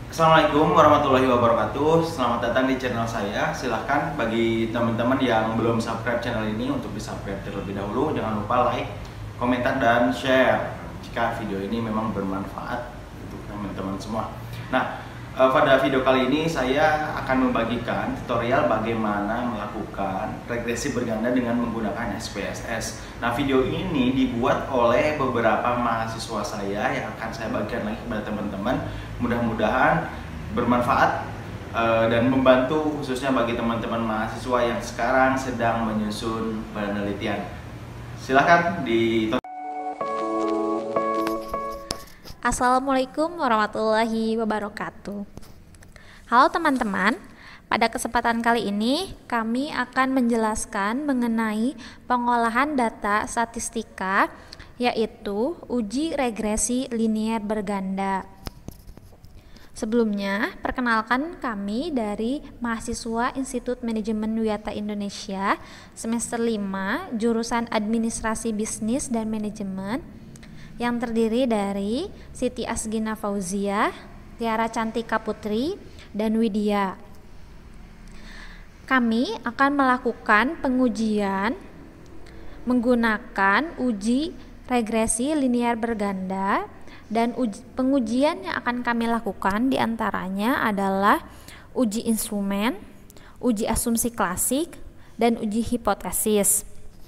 Assalamualaikum warahmatullahi wabarakatuh. Selamat datang di channel saya. Silahkan bagi teman-teman yang belum subscribe channel ini untuk di-subscribe terlebih dahulu. Jangan lupa like, komentar, dan share jika video ini memang bermanfaat untuk teman-teman semua. Nah, pada video kali ini saya akan membagikan tutorial bagaimana melakukan regresi berganda dengan menggunakan SPSS. Nah, video ini dibuat oleh beberapa mahasiswa saya yang akan saya bagikan lagi kepada teman-teman. Mudah-mudahan bermanfaat dan membantu khususnya bagi teman-teman mahasiswa yang sekarang sedang menyusun penelitian. Silahkan ditonton. Assalamualaikum warahmatullahi wabarakatuh. Halo teman-teman, pada kesempatan kali ini kami akan menjelaskan mengenai pengolahan data statistika, yaitu uji regresi linier berganda. Sebelumnya, perkenalkan kami dari mahasiswa Institut Manajemen Wiyata Indonesia semester 5 jurusan Administrasi Bisnis dan Manajemen yang terdiri dari Siti Asgina Fauzia, Tiara Cantika Putri, dan Widya. Kami akan melakukan pengujian menggunakan uji regresi linier berganda, dan pengujian yang akan kami lakukan diantaranya adalah uji instrumen, uji asumsi klasik, dan uji hipotesis.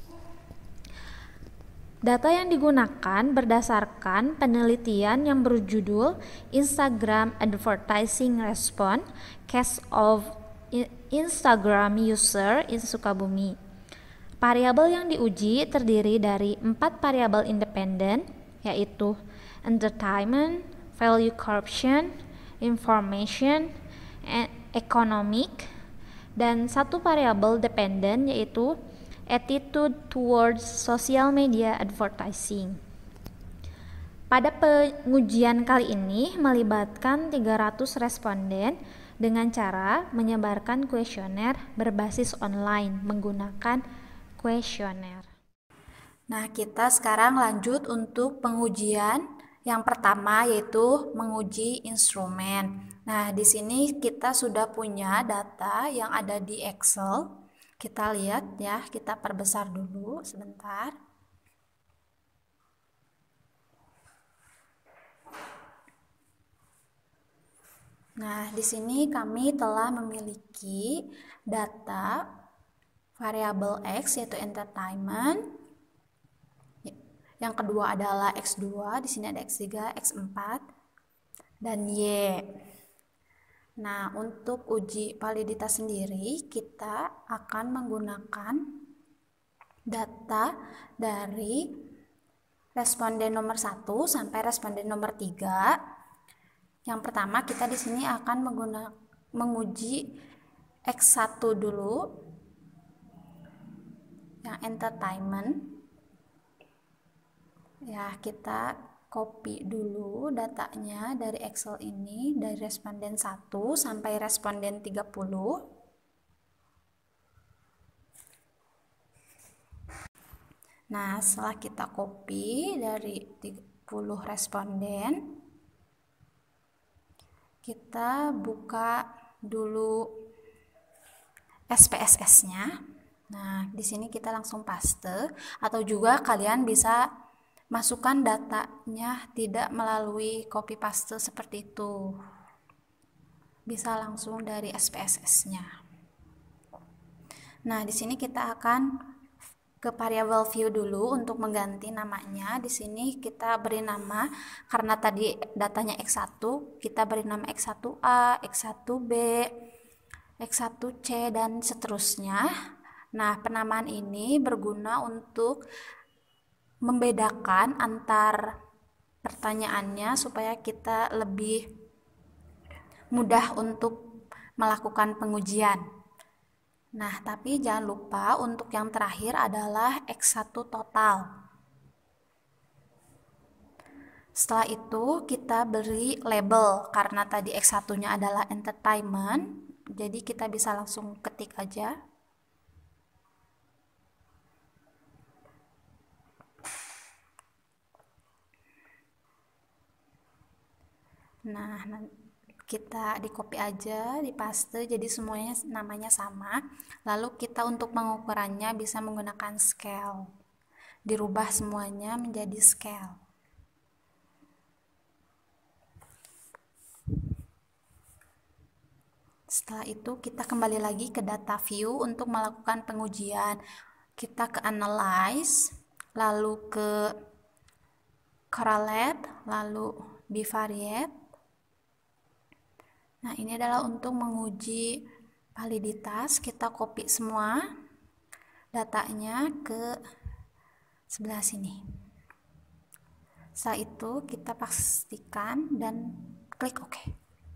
Data yang digunakan berdasarkan penelitian yang berjudul Instagram Advertising Response Case of Instagram User in Sukabumi. Variabel yang diuji terdiri dari 4 variabel independen, yaitu entertainment, value corruption, information, and economic, dan 1 variabel dependen, yaitu attitude towards social media advertising. Pada pengujian kali ini melibatkan 300 responden dengan cara menyebarkan kuesioner berbasis online menggunakan kuesioner. Nah, kita sekarang lanjut untuk pengujian yang pertama, yaitu menguji instrumen. Nah, di sini kita sudah punya data yang ada di Excel. Kita lihat ya, kita perbesar dulu sebentar. Nah, di sini kami telah memiliki data variabel X, yaitu entertainment. Yang kedua adalah X2, di sini ada X3, X4, dan Y. Nah, untuk uji validitas sendiri, kita akan menggunakan data dari responden nomor 1 sampai responden nomor 3. Yang pertama, kita di sini akan menguji X1 dulu, yang entertainment. Ya, kita copy dulu datanya dari Excel ini, dari responden 1 sampai responden 30. Nah, setelah kita copy dari 30 responden, kita buka dulu SPSS-nya. Nah, di sini kita langsung paste, atau juga kalian bisa masukkan datanya tidak melalui copy paste seperti itu. Bisa langsung dari SPSS-nya. Nah, di sini kita akan ke variabel view dulu untuk mengganti namanya. Di sini kita beri nama, karena tadi datanya X1, kita beri nama X1A, X1B, X1C, dan seterusnya. Nah, penamaan ini berguna untuk membedakan antar pertanyaannya supaya kita lebih mudah untuk melakukan pengujian. Nah, tapi jangan lupa untuk yang terakhir adalah X1 total. Setelah itu kita beri label, karena tadi X1-nya adalah entertainment, jadi kita bisa langsung ketik aja. Nah, kita di copy aja, di paste, jadi semuanya namanya sama. Lalu kita untuk pengukurannya bisa menggunakan scale, dirubah semuanya menjadi scale. Setelah itu kita kembali lagi ke data view untuk melakukan pengujian. Kita ke analyze, lalu ke correlate, lalu bivariate. Nah, ini adalah untuk menguji validitas. Kita copy semua datanya ke sebelah sini. Setelah itu kita pastikan dan klik OK.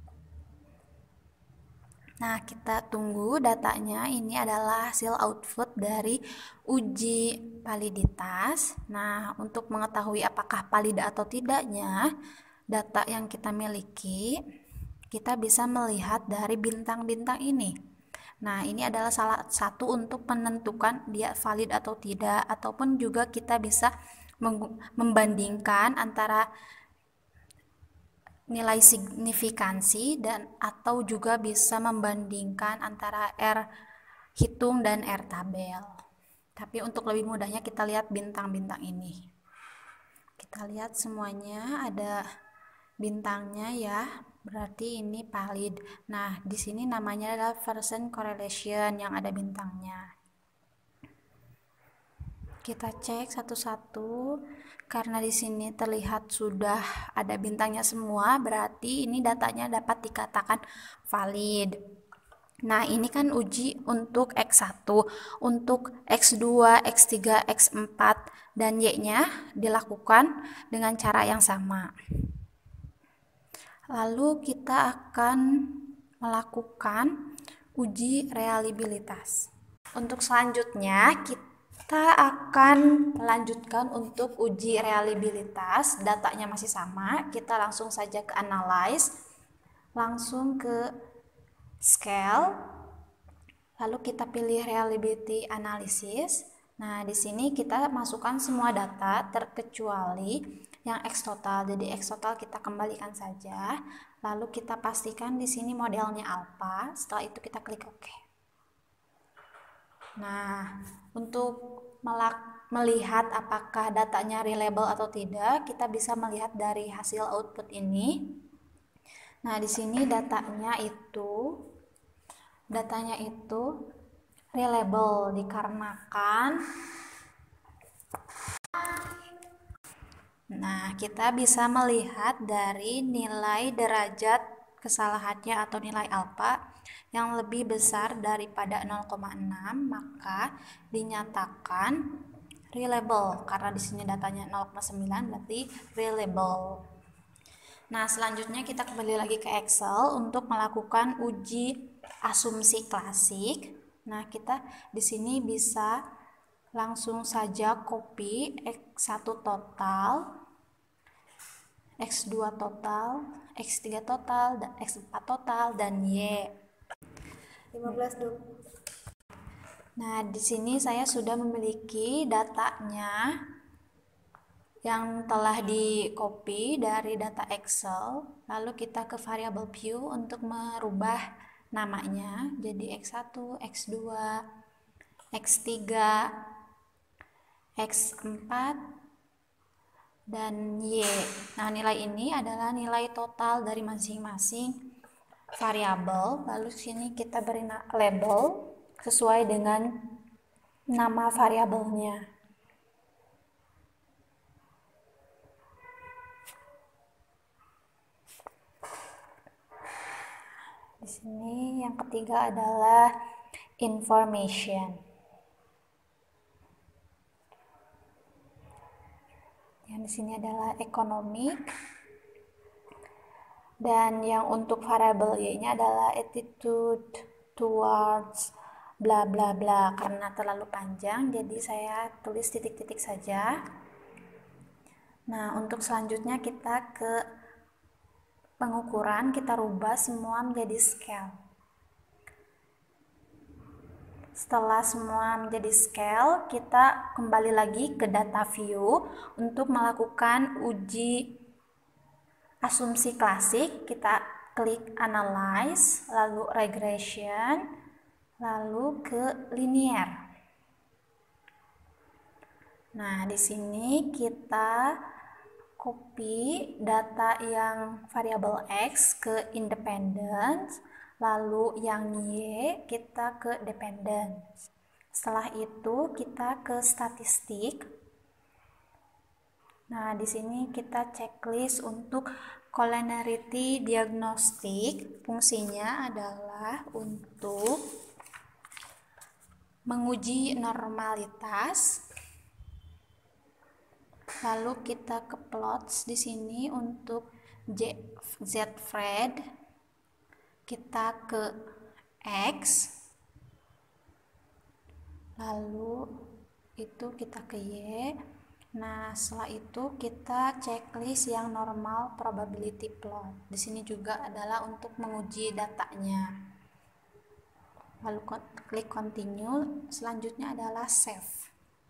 Nah, kita tunggu datanya. Ini adalah hasil output dari uji validitas. Nah, untuk mengetahui apakah valid atau tidaknya data yang kita miliki, kita bisa melihat dari bintang-bintang ini. Nah, ini adalah salah satu untuk menentukan dia valid atau tidak, ataupun juga kita bisa membandingkan antara nilai signifikansi dan atau juga bisa membandingkan antara R hitung dan R tabel. Tapi untuk lebih mudahnya kita lihat bintang-bintang ini. Kita lihat semuanya ada bintangnya ya, berarti ini valid. Nah, di sini namanya adalah percent correlation yang ada bintangnya. Kita cek satu-satu. Karena di sini terlihat sudah ada bintangnya semua, berarti ini datanya dapat dikatakan valid. Nah, ini kan uji untuk X1, untuk X2, X3, X4, dan Y-nya dilakukan dengan cara yang sama. Lalu kita akan melakukan uji reliabilitas. Untuk selanjutnya, kita akan melanjutkan untuk uji reliabilitas. Datanya masih sama, kita langsung saja ke analyze, langsung ke scale, lalu kita pilih reliability analysis. Nah, di sini kita masukkan semua data terkecuali yang X total. Jadi X total kita kembalikan saja, lalu kita pastikan di sini modelnya alpha. Setelah itu kita klik OK. Nah, untuk melihat apakah datanya reliable atau tidak, kita bisa melihat dari hasil output ini. Nah, di sini datanya itu reliable dikarenakan kita bisa melihat dari nilai derajat kesalahannya atau nilai alfa yang lebih besar daripada 0,6, maka dinyatakan reliable. Karena di sini datanya 0,9 berarti reliable. Nah, selanjutnya kita kembali lagi ke Excel untuk melakukan uji asumsi klasik. Nah, kita di sini bisa langsung saja copy X1 total, X2 total, X3 total, dan X4 total, dan Y. 15 dong. Nah, di sini saya sudah memiliki datanya yang telah di copy dari data Excel. Lalu kita ke variable view untuk merubah namanya jadi X1, X2, X3, X4, dan Y. Nah, nilai ini adalah nilai total dari masing-masing variabel. Lalu sini kita beri label sesuai dengan nama variabelnya. Di sini yang ketiga adalah information. Yang di sini adalah economic. Dan yang untuk variabel Y-nya adalah attitude towards bla bla bla. Karena terlalu panjang, jadi saya tulis titik-titik saja. Nah, untuk selanjutnya kita ke pengukuran, kita rubah semua menjadi scale. Setelah semua menjadi scale, kita kembali lagi ke data view untuk melakukan uji asumsi klasik. Kita klik analyze, lalu regression, lalu ke linear. Nah, di sini kita copy data yang variabel X ke independence, lalu yang Y kita ke dependence. Setelah itu kita ke statistik. Nah, di sini kita checklist untuk collinearity diagnostic. Fungsinya adalah untuk menguji normalitas. Lalu kita ke plots di sini untuk Z-Fred. Kita ke X. Lalu itu kita ke Y. Nah, setelah itu kita checklist yang normal probability plot. Di sini juga adalah untuk menguji datanya. Lalu klik continue. Selanjutnya adalah save.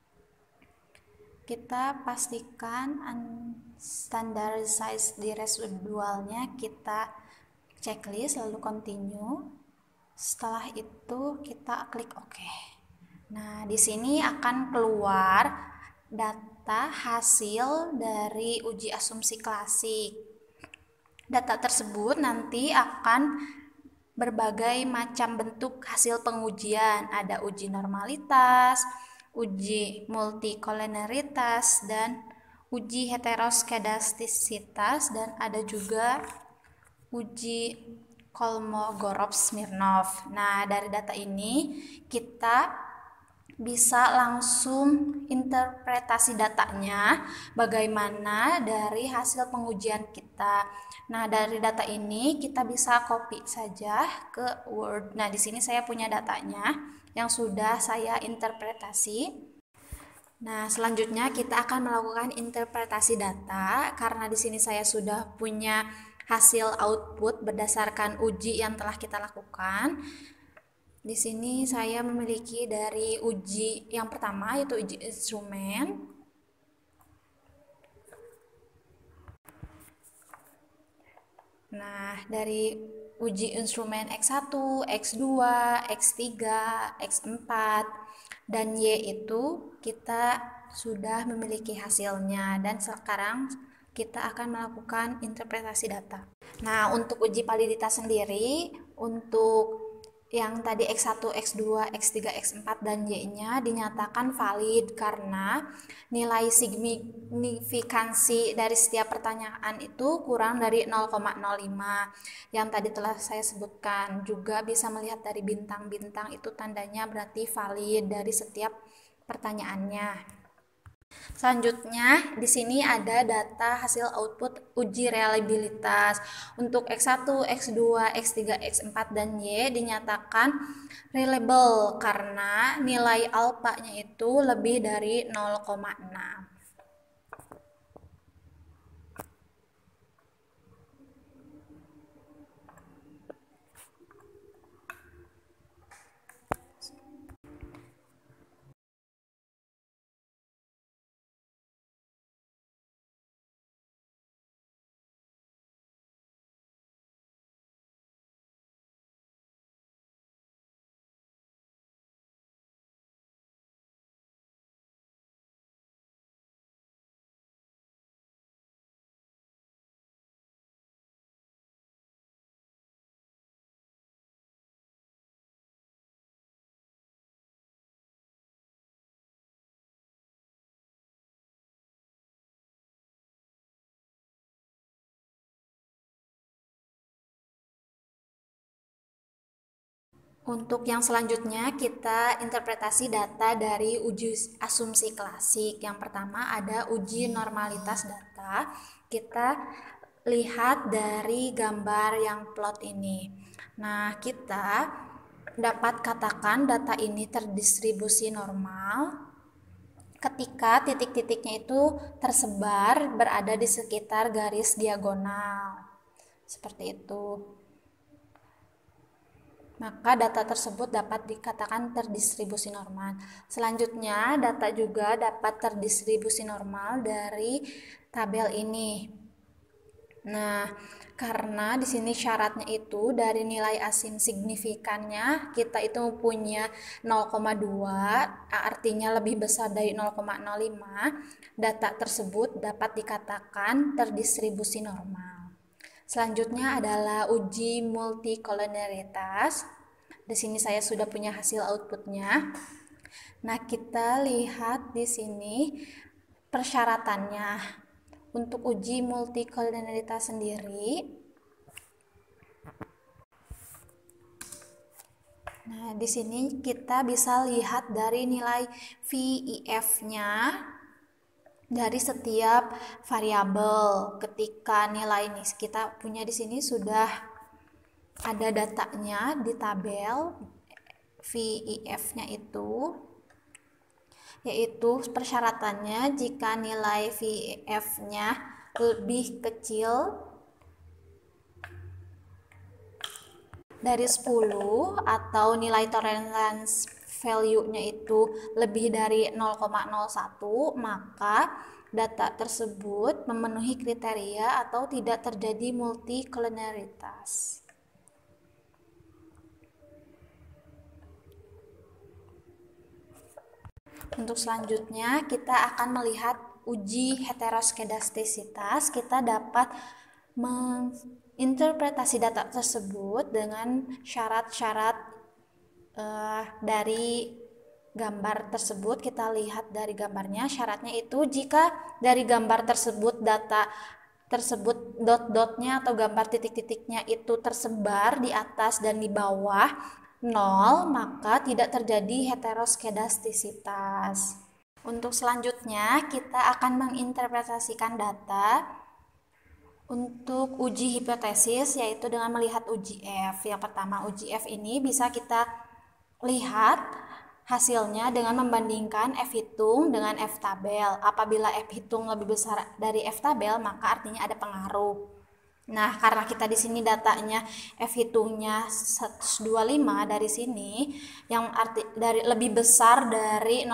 Kita pastikan standardized di residualnya kita checklist, lalu continue. Setelah itu kita klik OK. Nah, di sini akan keluar data hasil dari uji asumsi klasik. Data tersebut nanti akan berbagai macam bentuk hasil pengujian. Ada uji normalitas, uji multicollinearitas, dan uji heteroskedastisitas, dan ada juga uji Kolmogorov-Smirnov. Nah, dari data ini kita bisa langsung interpretasi datanya bagaimana dari hasil pengujian kita. Nah, dari data ini kita bisa copy saja ke Word. Nah, di sini saya punya datanya yang sudah saya interpretasi. Nah, selanjutnya kita akan melakukan interpretasi data karena di sini saya sudah punya hasil output berdasarkan uji yang telah kita lakukan. Di sini saya memiliki dari uji yang pertama yaitu uji instrumen. Nah, dari uji instrumen X1, X2, X3, X4, dan Y itu kita sudah memiliki hasilnya dan sekarang kita akan melakukan interpretasi data. Nah, untuk uji validitas sendiri, untuk yang tadi X1, X2, X3, X4, dan Y-nya dinyatakan valid karena nilai signifikansi dari setiap pertanyaan itu kurang dari 0,05 yang tadi telah saya sebutkan. Juga bisa melihat dari bintang-bintang itu tandanya berarti valid dari setiap pertanyaannya. Selanjutnya, di sini ada data hasil output uji reliabilitas. Untuk X1, X2, X3, X4, dan Y dinyatakan reliable karena nilai alpha-nya itu lebih dari 0,6. Untuk yang selanjutnya kita interpretasi data dari uji asumsi klasik. Yang pertama ada uji normalitas data. Kita lihat dari gambar yang plot ini. Nah, kita dapat katakan data ini terdistribusi normal ketika titik-titiknya itu tersebar berada di sekitar garis diagonal. Seperti itu. Maka data tersebut dapat dikatakan terdistribusi normal. Selanjutnya, data juga dapat terdistribusi normal dari tabel ini. Nah, karena di sini syaratnya itu dari nilai asin signifikannya kita itu punya 0,2, artinya lebih besar dari 0,05, data tersebut dapat dikatakan terdistribusi normal. Selanjutnya adalah uji multikolonialitas. Di sini saya sudah punya hasil outputnya. Nah, kita lihat di sini persyaratannya. Untuk uji multikolonialitas sendiri, nah di sini kita bisa lihat dari nilai VIF-nya dari setiap variabel. Ketika nilai ini kita punya di sini sudah ada datanya di tabel VIF-nya itu, yaitu persyaratannya jika nilai VIF-nya lebih kecil dari 10 atau nilai tolerance value-nya itu lebih dari 0,01, maka data tersebut memenuhi kriteria atau tidak terjadi multikolonialitas. Untuk selanjutnya kita akan melihat uji heteroskedastisitas. Kita dapat menginterpretasi data tersebut dengan syarat-syarat dari gambar tersebut. Kita lihat dari gambarnya, syaratnya itu jika dari gambar tersebut data tersebut dot-dotnya atau gambar titik-titiknya itu tersebar di atas dan di bawah 0, maka tidak terjadi heteroskedastisitas. Untuk selanjutnya kita akan menginterpretasikan data untuk uji hipotesis, yaitu dengan melihat uji F. Yang pertama, uji F ini bisa kita lihat hasilnya dengan membandingkan F hitung dengan F tabel. Apabila F hitung lebih besar dari F tabel, maka artinya ada pengaruh. Nah, karena kita di sini datanya F hitungnya 125 dari sini, yang arti dari lebih besar dari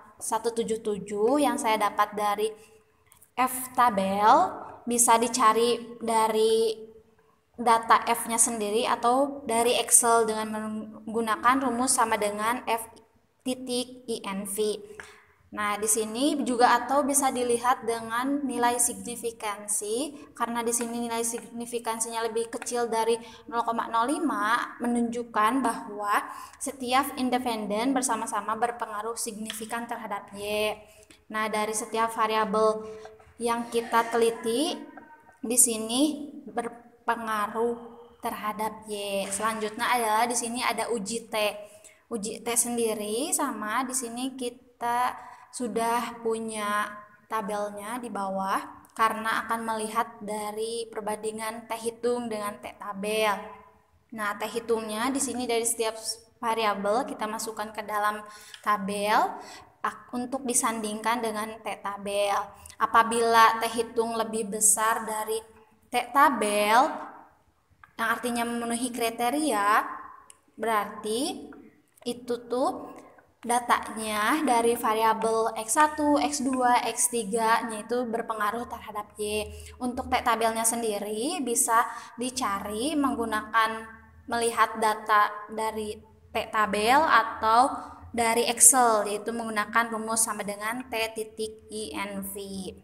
0,177 yang saya dapat dari F tabel, bisa dicari dari data F-nya sendiri atau dari Excel dengan menggunakan rumus sama dengan F titik INV. Nah, di sini juga atau bisa dilihat dengan nilai signifikansi, karena di sini nilai signifikansinya lebih kecil dari 0,05 menunjukkan bahwa setiap independen bersama-sama berpengaruh signifikan terhadap Y. Nah, dari setiap variabel yang kita teliti di sini berpengaruh terhadap Y. Selanjutnya adalah di sini ada uji T. Uji T sendiri sama di sini kita sudah punya tabelnya di bawah karena akan melihat dari perbandingan T hitung dengan T tabel. Nah, T hitungnya di sini dari setiap variabel kita masukkan ke dalam tabel untuk disandingkan dengan T tabel. Apabila T hitung lebih besar dari T tabel, yang artinya memenuhi kriteria, berarti itu tuh datanya dari variabel X1, X2, X3-nya itu berpengaruh terhadap Y. Untuk T tabelnya sendiri bisa dicari menggunakan melihat data dari T tabel atau dari Excel, yaitu menggunakan rumus sama dengan T titik INV.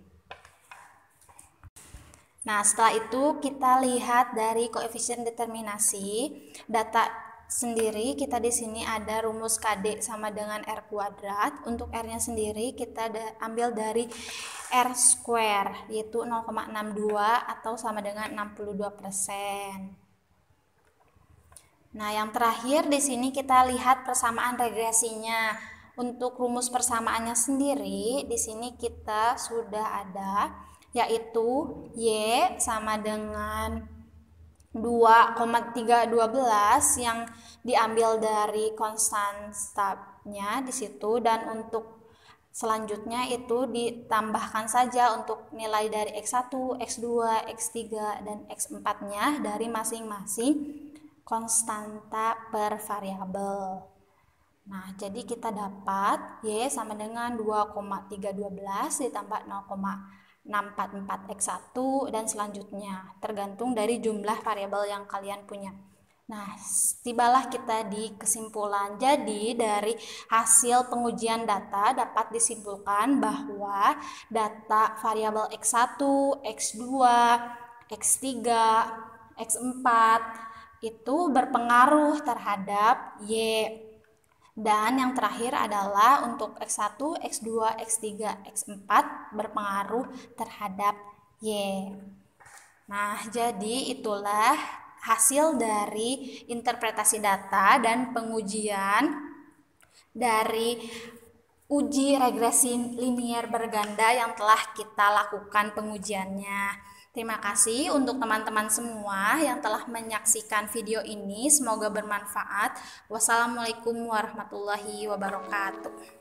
Nah, setelah itu kita lihat dari koefisien determinasi data sendiri. Kita di sini ada rumus KD sama dengan R kuadrat. Untuk R-nya sendiri kita ambil dari R square, yaitu 0,62 atau sama dengan 62%. Nah, yang terakhir di sini kita lihat persamaan regresinya. Untuk rumus persamaannya sendiri di sini kita sudah ada, yaitu Y sama dengan 2,312 yang diambil dari konstantanya di situ, dan untuk selanjutnya itu ditambahkan saja untuk nilai dari X1, X2, X3 dan X4-nya dari masing-masing konstanta per variabel. Nah, jadi kita dapat Y sama dengan 2,312 ditambah 0,62 644 X1 dan selanjutnya, tergantung dari jumlah variabel yang kalian punya. Nah, tibalah kita di kesimpulan. Jadi, dari hasil pengujian data dapat disimpulkan bahwa data variabel X1, X2, X3, X4 itu berpengaruh terhadap Y. Dan yang terakhir adalah untuk X1, X2, X3, X4 berpengaruh terhadap Y. Nah, jadi itulah hasil dari interpretasi data dan pengujian dari uji regresi linier berganda yang telah kita lakukan pengujiannya. Terima kasih untuk teman-teman semua yang telah menyaksikan video ini. Semoga bermanfaat. Wassalamualaikum warahmatullahi wabarakatuh.